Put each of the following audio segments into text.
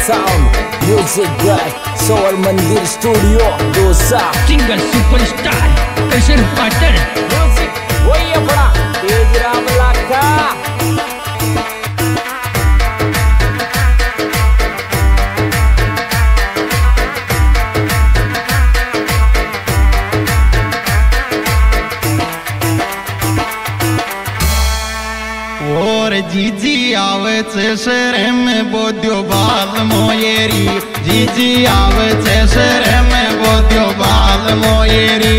Sound music गाय सोल मंदिर स्टूडियो दोसा सिंगर सुपरस्टार कैसन पाटर म्यूजिक वही अपना तेज रामला का जीजी आवे छे शहर में बोध्यो बाल मोयेरी जीजी आवे छे शहर में बोध्यो बाल मोयेरी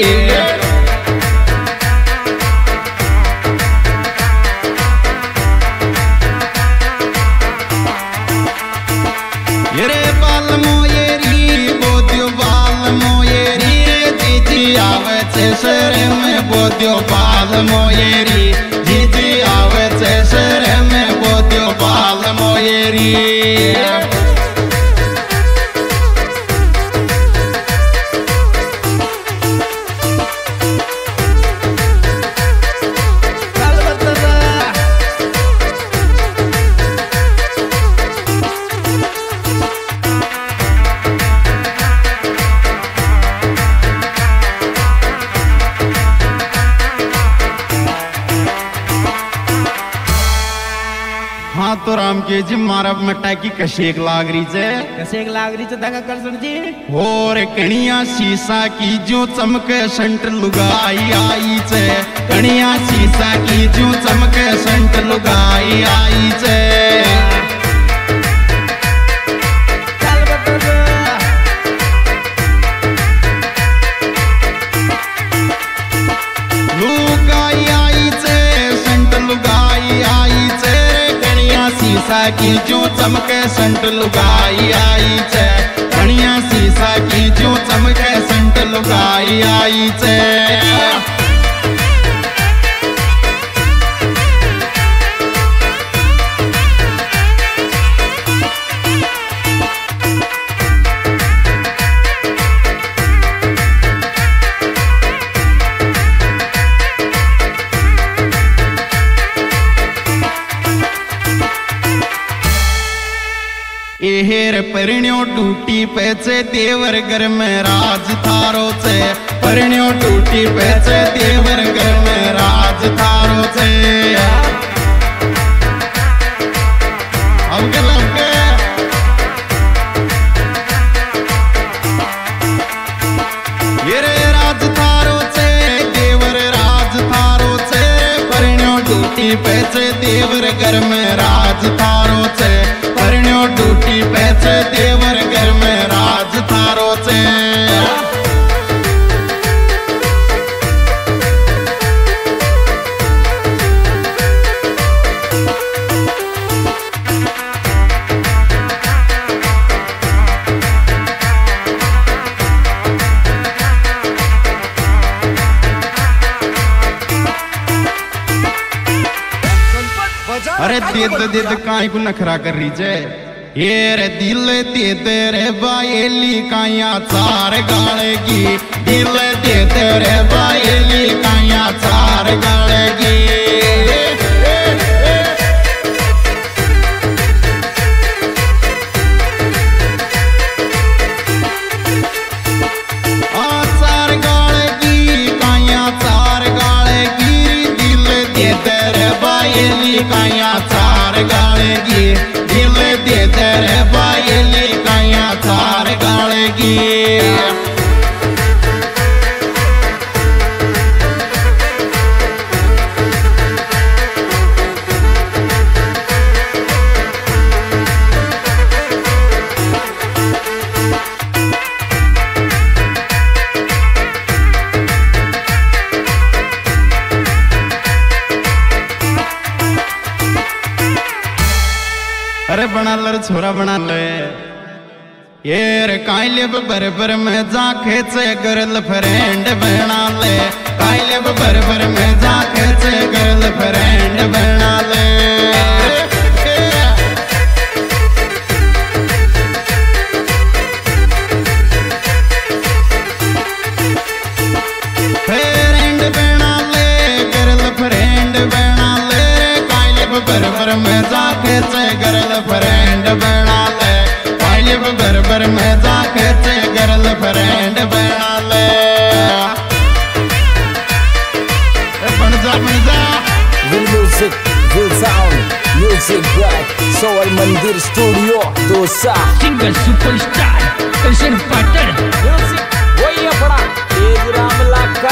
रे बाल मोयेरी बोध्यो बाल मोयेरी जीजी आवे छे शहर में बोध्यो बाल मोयेरी जीजी आवे छे शहर में बोध्यो बाल मोयेरी हाँ तो राम के जी मारा मट्टा की कशेक लाग रही छे दगा कर सुन जी और कणिया शीशा की जो चमके संट लुगाई आई छे कणिया शीशा की जो चमके संट लुगाई आई छे लुगाई आई छे संट लुगाई आई छे शीशा की जो चमके संट लुगाई आई छे कणिया शीशा की जो चमके संट लुगाई आई छे एहेर परिण्यो टूटी पैसे देवर घर में राज थारो छे परिण्यो टूटी पैसे देवर घर में राज थारो छे अब ये रे राज थारो छे देवर राज थारो छे परिण्यो टूटी पैसे देवर घर में राज थारो छे परिण्यो टूटी पैसे देवर घर में राज थारो छे अरे दे काई को नखरा कर रही छे ये रे दिल दे रे बायली काया चार गालेगी दिल दे रे बायली काया चार गालेगी चार गालेगी काया चार गालेगी दिल दे रे बायली काया चार गालेगी दिल दे रे बायली काया चार गालेगी अरे बना ले छोरा बना ले ये रे काइले बर में जा खेचे गर्ल फ्रेंड बना ले काइले बर में जा खेचे गर्ल फ्रेंड बना ले फ्रेंड बना ले गर्ल फ्रेंड बना ले काइले बर में जा खेचे गर्ल फ्रेंड बना ले सोल मंदिर स्टूडियो दोसा सिंगर सुपरस्टार कैसे पाटर वही अपना तेज राम लाका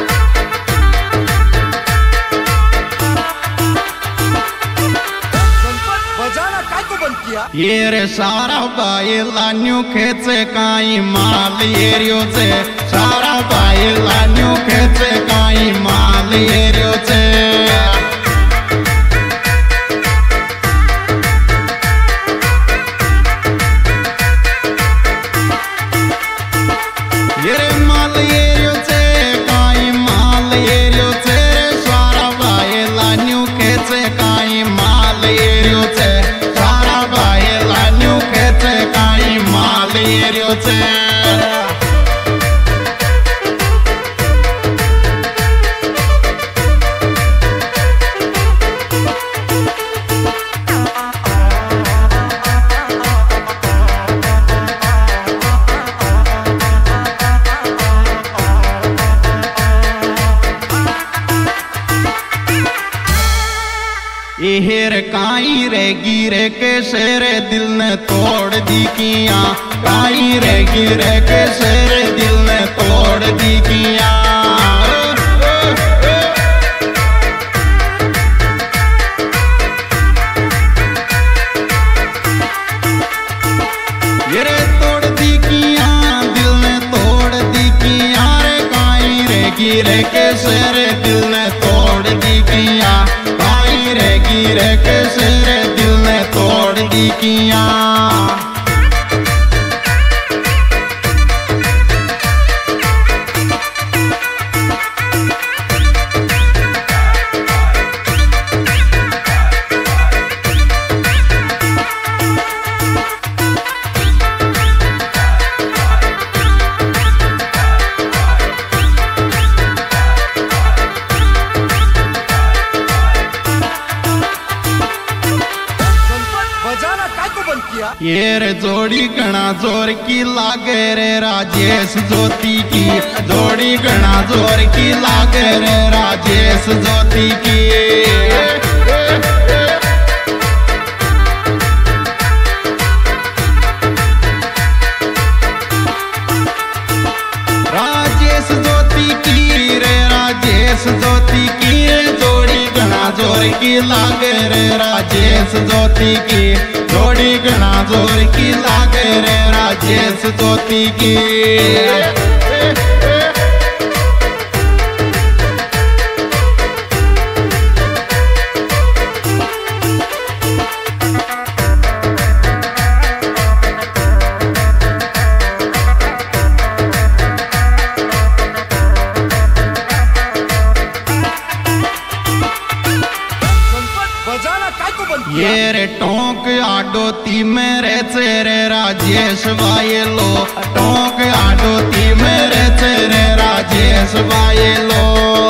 ये रे सारा बाई लान्यू खेचे काई माल येरियो से सारा बाई लान्यू खेचे काई माल येरियो से ये रे माल येरियो से काई माल येरियो से सारा बाई लान्यू खेचे काई माल येरियो से येरियो से हेर काई रे गिरे के शेरे दिल ने तोड़ दी किया काई रे गिरे के शेरे दिल ने तोड़ दी किया ये रे तोड़ दी किया दिल ने तोड़ दी किया रे काई रे गिरे के शेरे दिल ने तोड़ दी किया रे गिरे के शेरे दिल ने तोड़ दी किया ये रे जोड़ी घना जोर की लागे रे राजेश ज्योति की जोड़ी घना जोर की लागे रे राजेश ज्योति की राजेश ज्योति की रे राजेश ज्योति की जोड़ी घना जोर की लागे रे राजेश ज्योति की जोड़ी घना जोर की लागे रे राजेश ज्योति की ये रे टोंक आडोती मेरे चेरे राजेश भाई लो टोंक आडोती मेरे चेरे राजेश भाई लो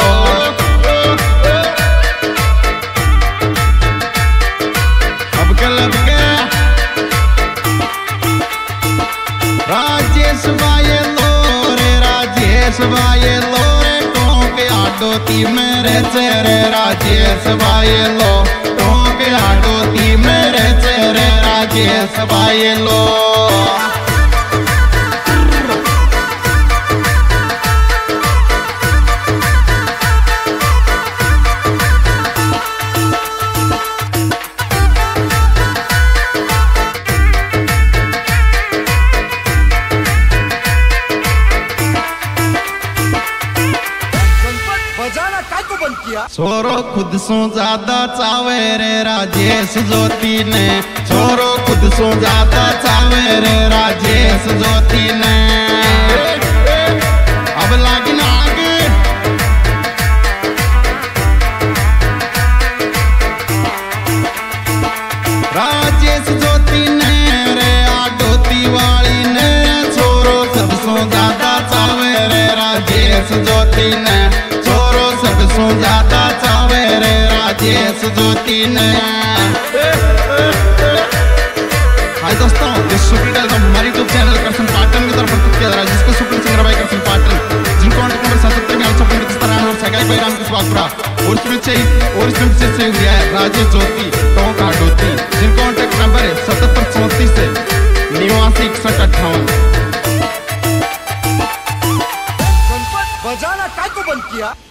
अब के राजेश भाई लो रे राजेश भाई लो रे टोंक आडोती मेरे चेरे राजेश भाई लो आडोती मेरे चेहरे राजेश भाई लो छोरो खुद सो ज्यादा चावे रे राजेश ज्योति ने छोरो खुद सो ज्यादा चावे रे राजेश ज्योति ने अब लागी ना आगे राजेश ज्योति ने रे आडोती वाली ने छोरो सबसो ज्यादा चावे रे राजेश ज्योति ने सबसो ज्यादा चावे रे राजेश ज्योति ने हाय दोस्तों दिस सुपर का मेरी यूट्यूब चैनल करसन पाटन की तरफ प्रस्तुत किया जा रहा है जिसको सुपर सिंगर भाई करसन पाटन जिनको कांटेक्ट नंबर 77 में आप सब इस तरह और सगाई भाई राम के स्वागत और इसमें से हुआ है राजेश ज्योति टोंक आडोती जिनको नंबर 7734 89 6158। बजाना काय को बंद किया?